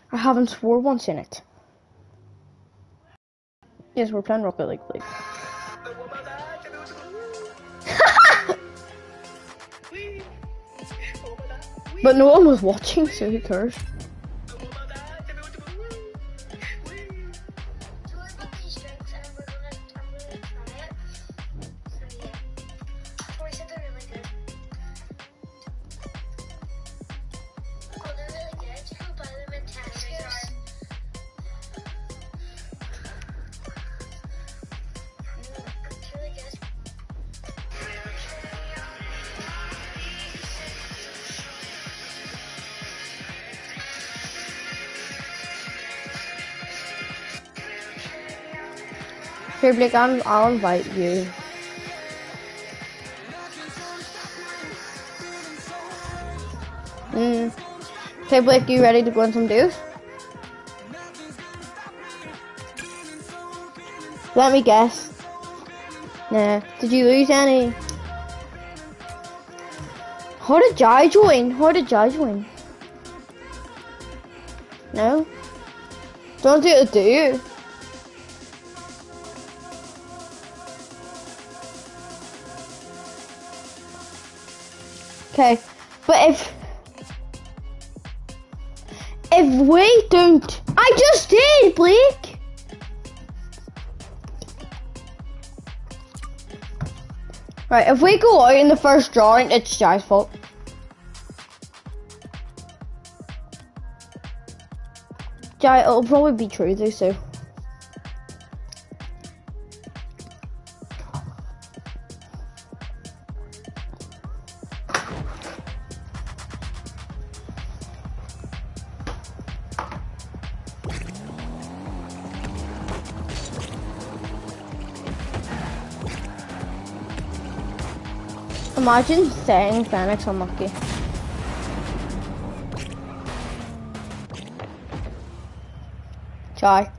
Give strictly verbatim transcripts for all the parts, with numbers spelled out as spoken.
I haven't swore once in it. Yes, we're playing Rocket League, Blake. But no one was watching, so who cares? Here, Blake, I'm, I'll invite you. Mm. Okay, Blake, you ready to go in some duos? Let me guess. Nah. Did you lose any? How did Jai join? How did Jai join? No? Don't do it to do. Okay, but if if we don't, I just did, Blake. Right, if we go out in the first drawing, it's Jai's fault. Jai, it'll probably be true though, so. Imagine saying Phoenix unlucky. Jai.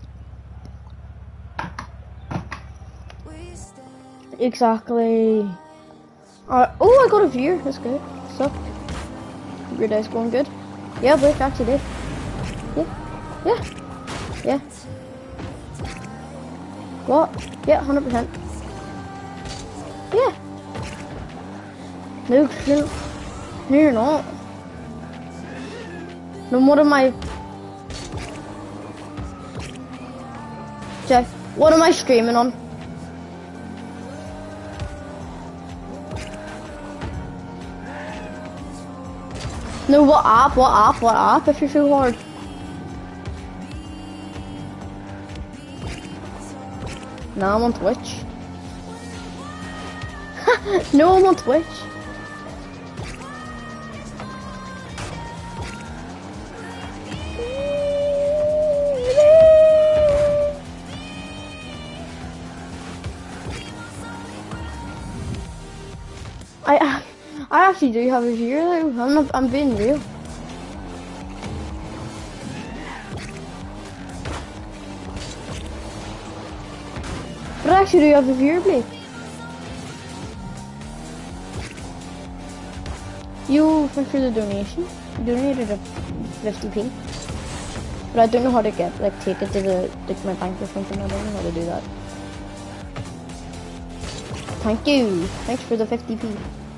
Exactly. Alright. Oh, I got a view. That's good. What's up? Your day's going good? Yeah, Blake actually did. Yeah. Yeah. Yeah. What? Yeah, one hundred percent. Yeah. No, you're, no, you're not. Then what am I? Jeff, what am I streaming on? No, what app? What app? What app? If you're so hard. No, I'm on Twitch. No, I'm on Twitch. I I actually do have a viewer though. I'm not. I'm being real. But I actually do have a viewer, Blake. You, thanks for the donation. You donated a fifty p. But I don't know how to get, like, take it to the, like, my bank or something. I don't know how to do that. Thank you. Thanks for the fifty p.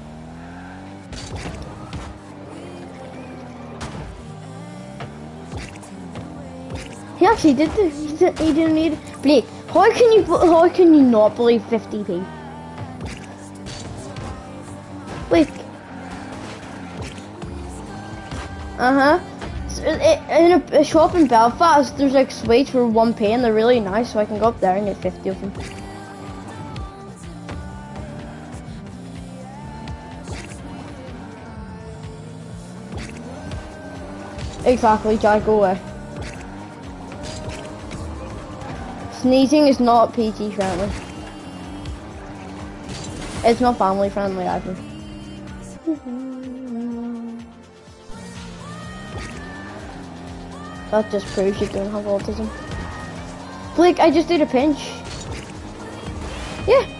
He actually did this. He didn't, he didn't need Blake. How can you? How can you not believe fifty p? Blake. Uh huh. So in a, a shop in Belfast, there's like sweets for one p, and they're really nice. So I can go up there and get fifty of them. Exactly, Jack. Go away. Sneezing is not P G friendly. It's not family friendly either. That just proves you don't have autism. Blake, I just did a pinch. Yeah.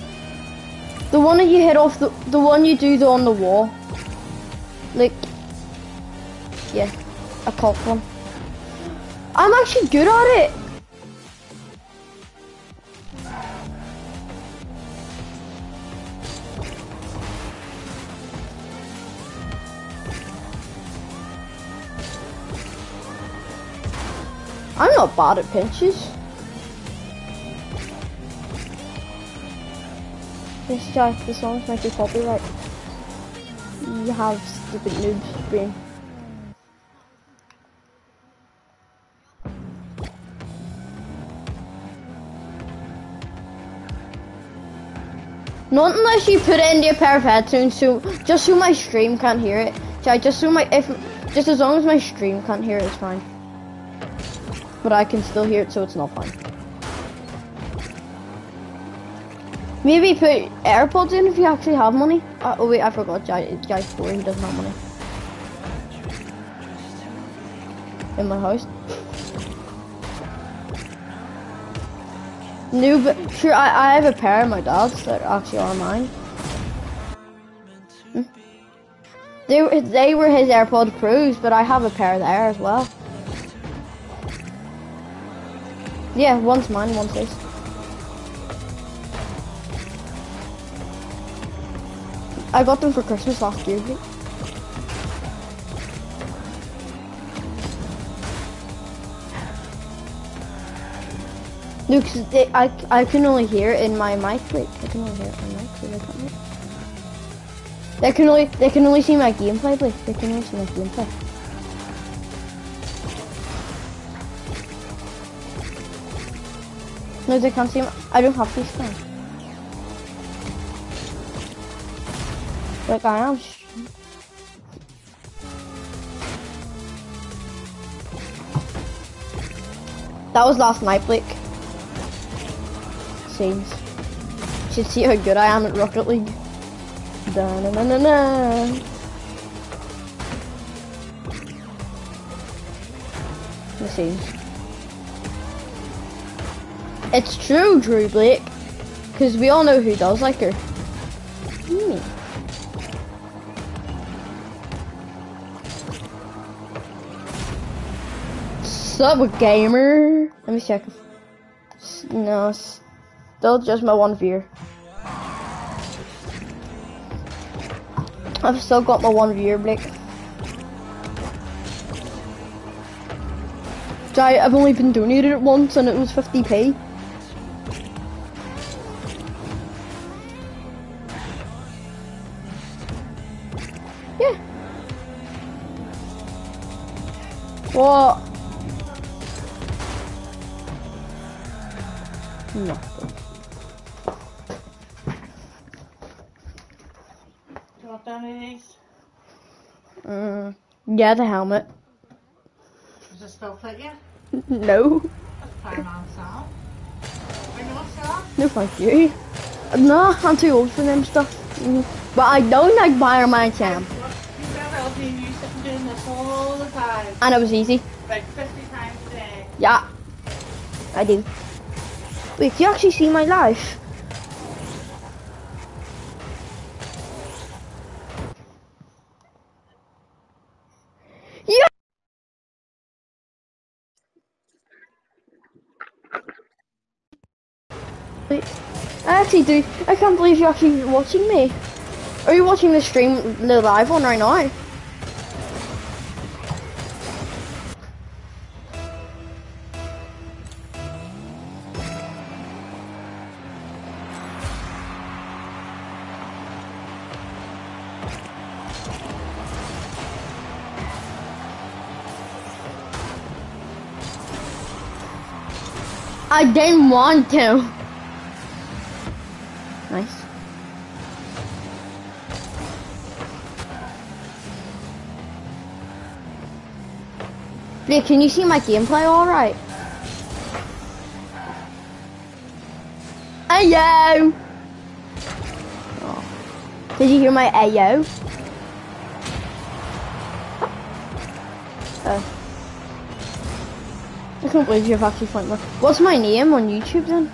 The one that you hit off the the one you do the on the wall. Like Yeah, a cult one. I'm actually good at it. I'm not bad at pinches. This guy, the songs might be copyright. You have stupid noobs brain. Not unless you put it into a pair of headphones, so just so my stream can't hear it. Just so my if just as long as my stream can't hear it, it's fine. But I can still hear it, so it's not fine. Maybe put AirPods in if you actually have money. Uh, oh wait, I forgot. Guy, guy four, he doesn't have money. In my house. No, but sure, I, I have a pair of my dad's that actually are mine. Hmm? They, they were his AirPod Pros, but I have a pair there as well. Yeah, one's mine, one's his. I got them for Christmas last year. No, cause they, I, I can only hear it in my mic. Wait, I can only hear it in my mic, so they can't hear it. They can only, they can only see my gameplay, Blake. They can only see my gameplay. No, they can't see my, I don't have face cam. Like I am. That was last night, Blake. Scenes. You should see how good I am at Rocket League. Da na na na na. The scenes. It's true, Drew Blake. Because we all know who does like her. Me. Sup, gamer? Let me check. No, still just my one viewer. I've still got my one viewer, Blake. I, I've only been donated it once and it was fifty p. Yeah. What? Nothing. Do you want down any of these? Mm, yeah, the helmet. Does it still fit you? No. That's fine on sale. Are you want sale? No, thank you. No, I'm too old for them stuff. Mm. But I don't like buying my Sam. You better be used to doing this all the time. And it was easy. Like fifty times a day. Yeah, I do. Wait, do you actually see my life? Yeah. Wait, I actually do. I can't believe you're actually watching me. Are you watching the stream, the live one right now? I didn't want to. Nice. Blake, can you see my gameplay alright? Ayo! Oh. Did you hear my ayo? Oh. I can't believe you've actually found me. What's my name on YouTube then?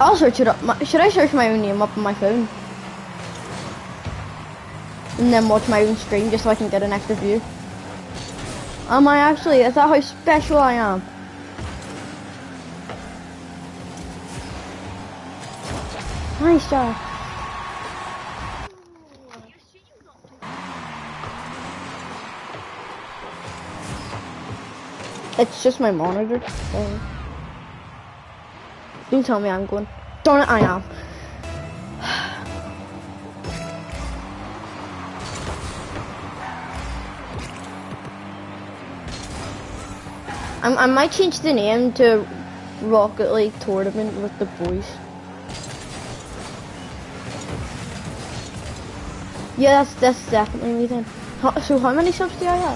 I'll search it up. My, should I search my own name up on my phone? And then watch my own stream just so I can get an extra view. Am I actually? Is that how special I am? Nice job. It's just my monitor. So. Don't tell me I'm going. Darn it, I am. I'm, I might change the name to Rocket League Tournament with the boys. Yeah, that's, that's definitely me then. How, so how many subs do I have?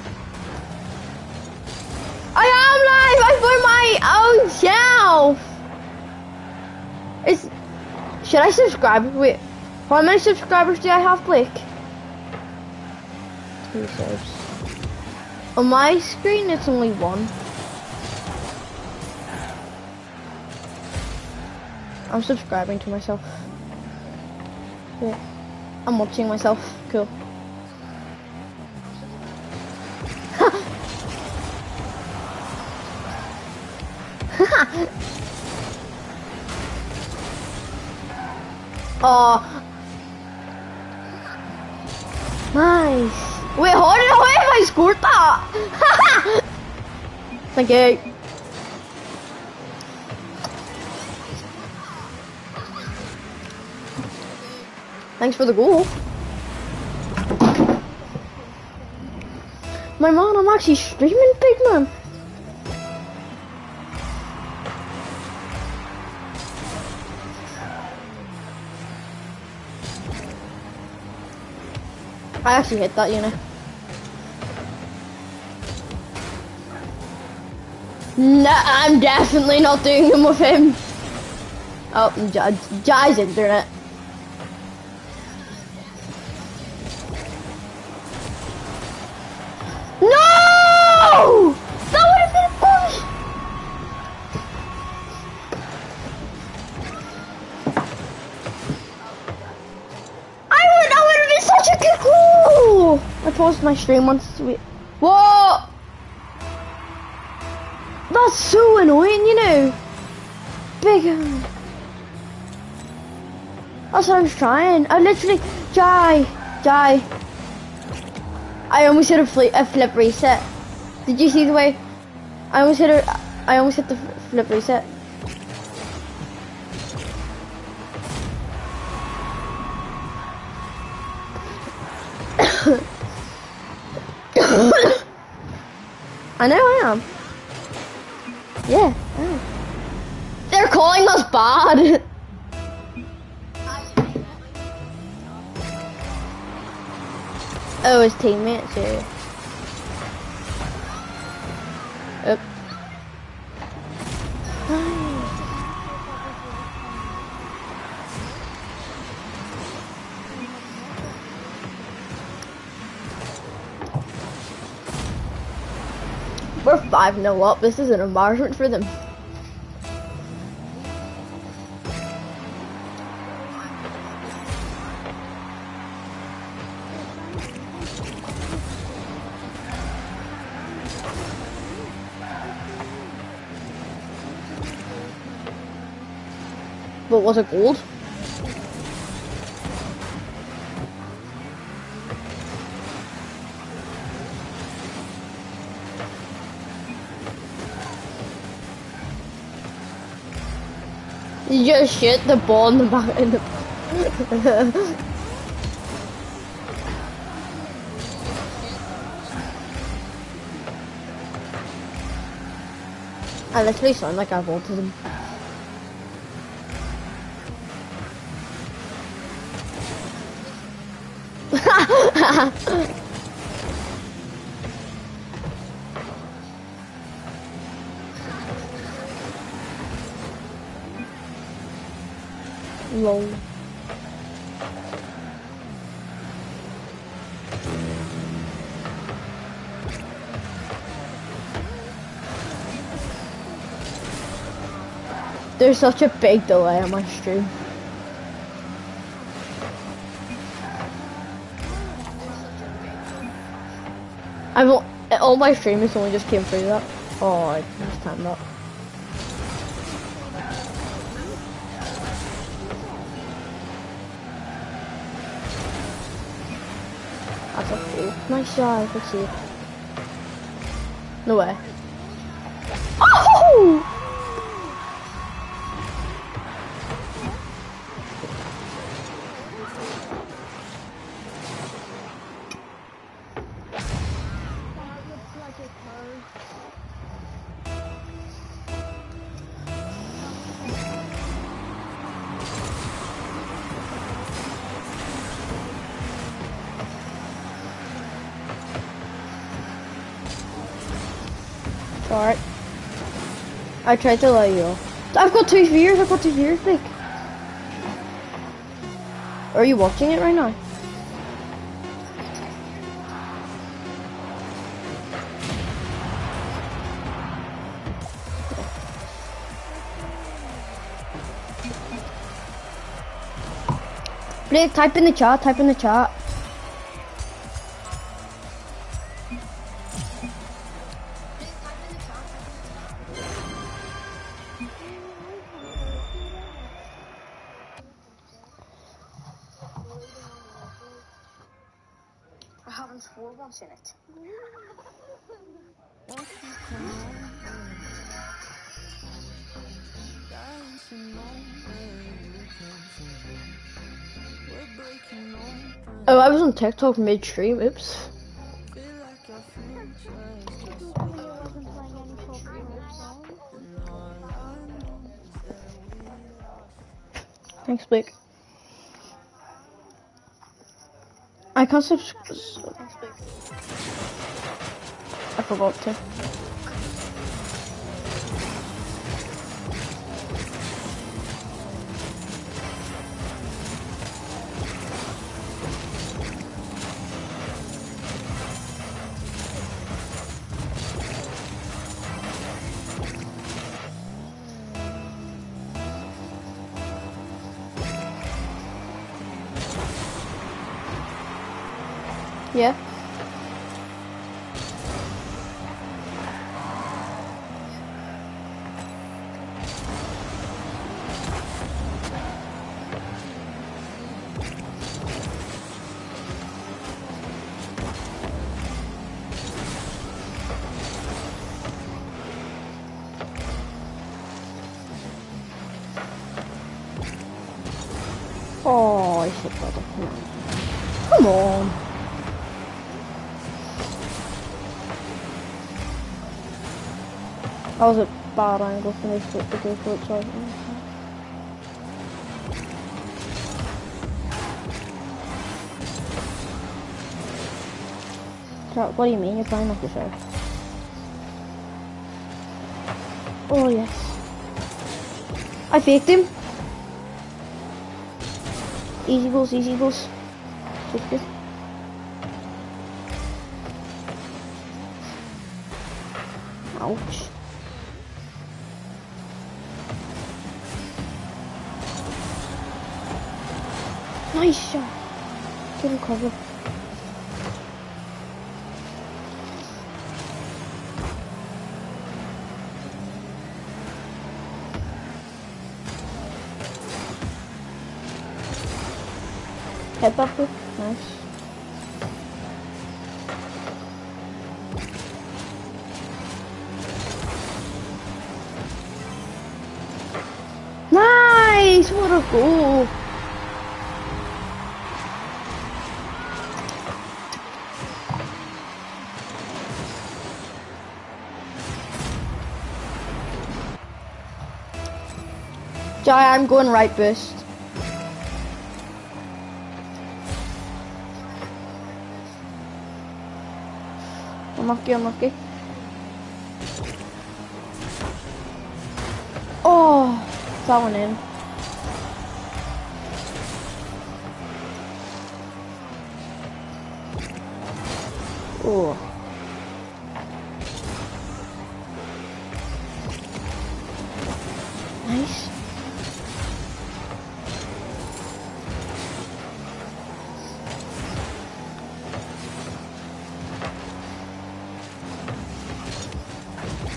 I am live! I found my own self! Is, should I subscribe? Wait, how many subscribers do I have, Blake? Two subs. On my screen, it's only one. I'm subscribing to myself. Yeah. I'm watching myself. Cool. Oh, nice. Wait, how did how have I scored that? Thank you. Thanks for the goal. My man, I'm actually streaming, big man. I actually hit that, you know. Nah, I'm definitely not doing him with him. Oh, Jai's internet. No! That would have been fun. I would, that would have been such a good goal. I paused my stream once. Wait. Whoa! That's so annoying, you know. Big. That's what I was trying. I literally, Jai, Jai. I almost hit a flip, a flip reset. Did you see the way? I almost hit a, I almost hit the flip reset. I know I am. Yeah. I am. They're calling us bad. Oh, his teammates, yeah. Oop. We're five nil up. This is an embarrassment for them. But was it gold? You just shit the ball in the back in the I literally sound like I have autism. Lol. There's such a big delay on my stream. I've all my streamers only just came through that. Oh, I just timed that. That's a fool. Nice shot. Let's see. No way. Oh! Alright. I tried to let you off. I've got two viewers, I've got two viewers, Nick. Are you watching it right now? Blake, type in the chat, type in the chat. In it. Oh, I was on TikTok mid-stream, oops. Thanks, Blake. I can't subscribe. I forgot to. Yeah. Oh, I should have it. Come on. That was a bad angle for me to go for it, sorry. What do you mean? You're playing like yourself. Oh, yes. I faked him. Easy goals, easy goals. fifty. Ouch. Nice shot. Good recover. Head buffer. Nice. Nice! What a goal! Jai, I'm going right boost. Unlucky, unlucky. Oh, that one in. Oh. Nice.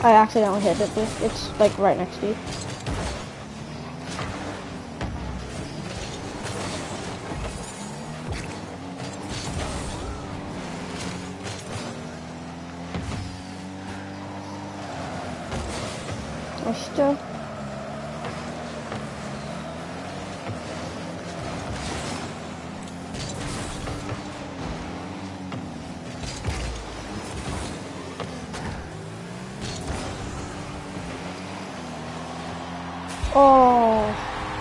I accidentally hit it, but it's like right next to you. Nice job. Oh.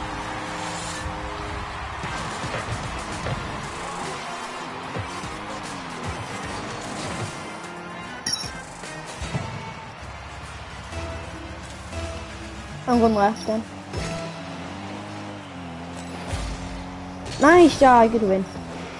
I'm going left then. Nice job, good win.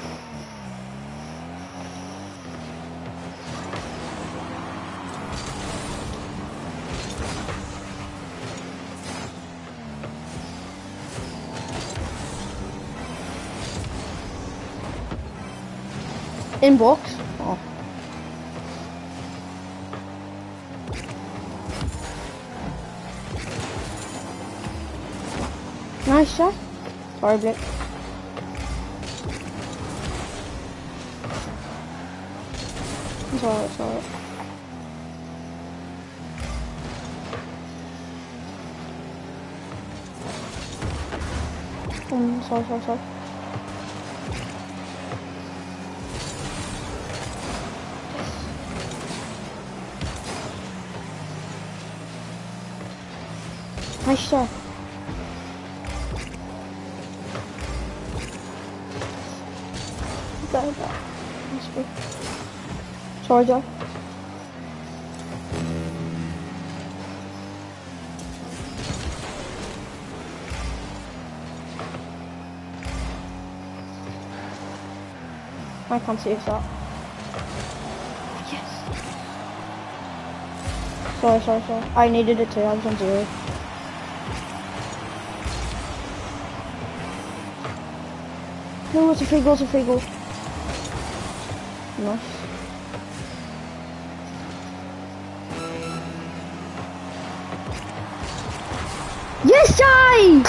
Inbox. Oh. Nice shot. Sorry, Blake. It's alright, it's alright. Um, sorry, sorry, sorry. Nice shot. That, that. That's good. Sorry, Joe. I can't save that. Yes. Sorry, sorry, sorry. I needed it too. I was on zero. No, it's a free goal, it's a free goal. Nice. Yes, Jai!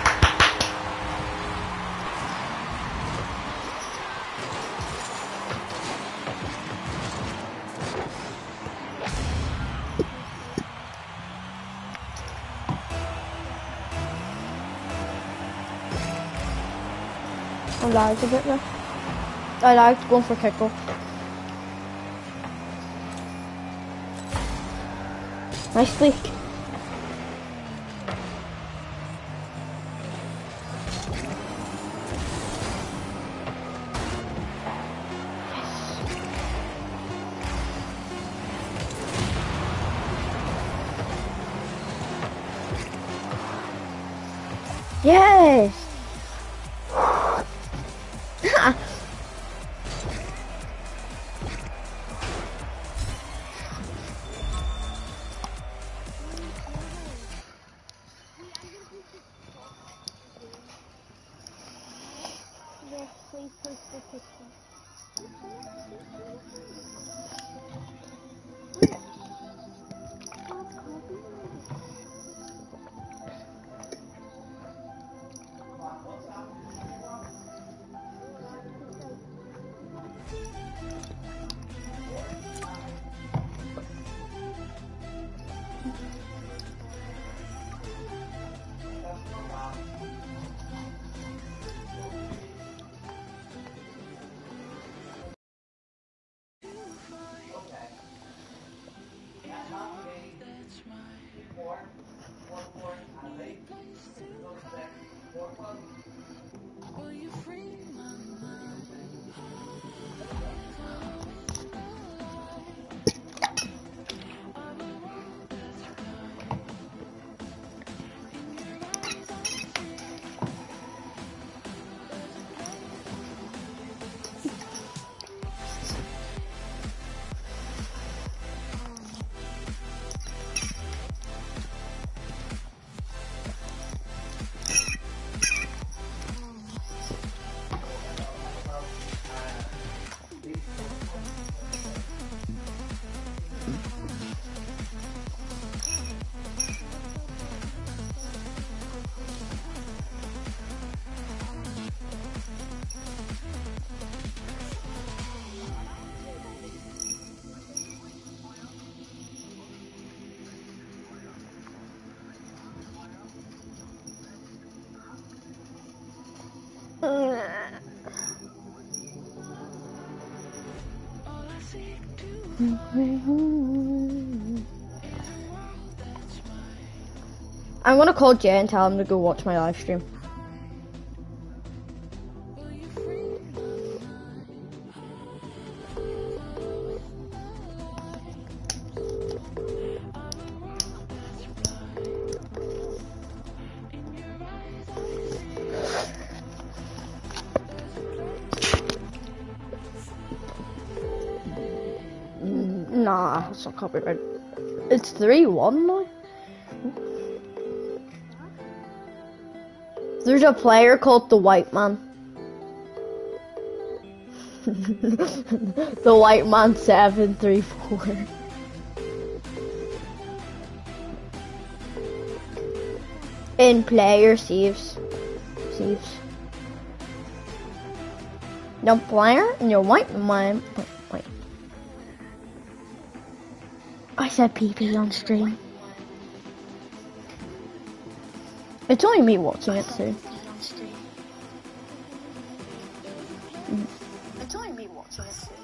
I lagged a bit there. I lagged going for kickoff. Nice flick. Yes! I'm gonna call Jay and tell him to go watch my live stream. Nah, it's not copyright. It's three one now. There's a player called the White Man. The White Man seven three four. In player saves. Saves. No player and your White Man. Wait. I said P P on stream. It's only me watching it too. Mm. It's only me watching it too.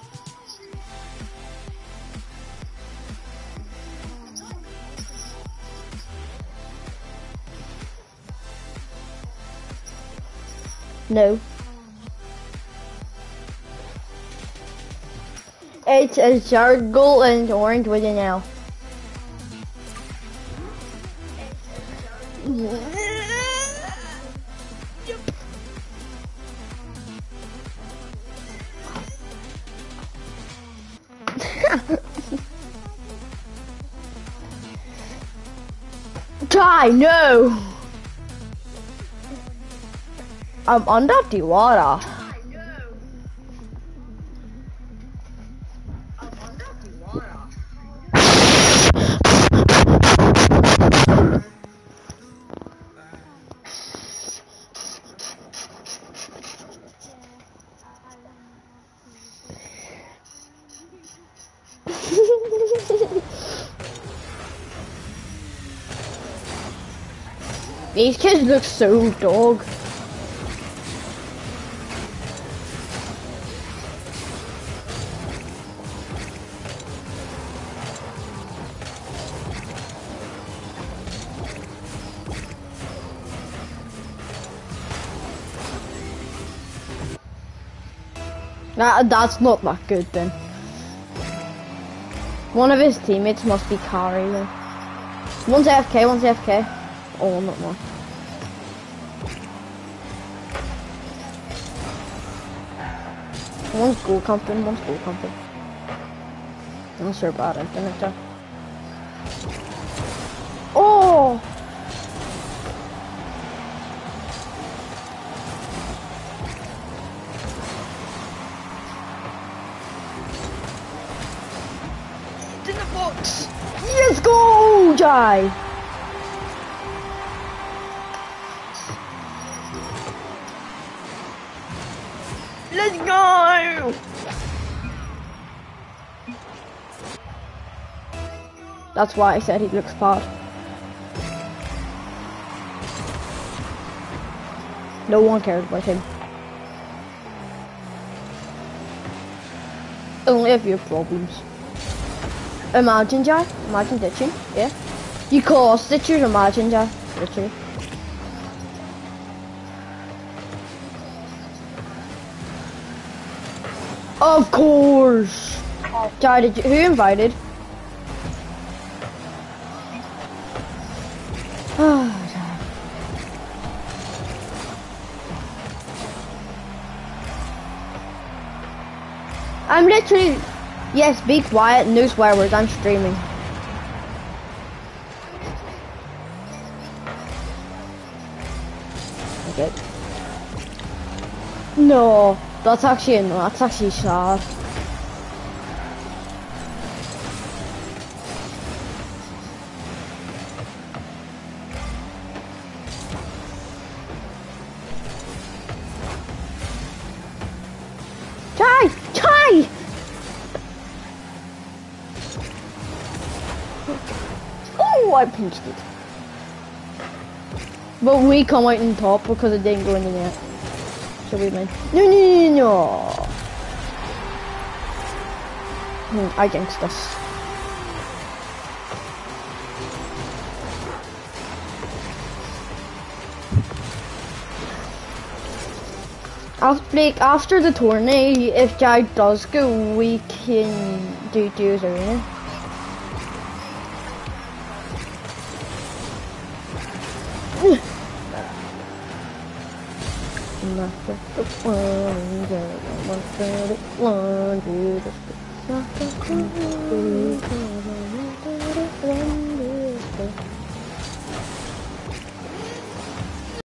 No. It's a circle and orange with an L. Try, no! I'm under the water. These kids look so dog. That, that's not that good then. One of his teammates must be carry then. One's A F K, one's A F K. Oh, not more. One's goal camping, one's goal camping. I'm not sure about it, isn't it? Oh! It's in the box! Let's go, Jai! Let's go! That's why I said he looks bad. No one cares about him. Only if you have problems. Imagine, Jai. Imagine ditching. Yeah. You call us ditchers, imagine, Jai. Literally. Of course! Jai, did you, who invited? I'm literally... Yes, be quiet, no swear words, I'm streaming. Okay. No. That's actually no, that's actually sad. Try! Try! Oh, I pinched it. But we come out on top because it didn't go in the net. So we win. No, no, no, no. Hmm, I jinxed this. After, like, after the tourney, if Jag does go, we can do duos arena.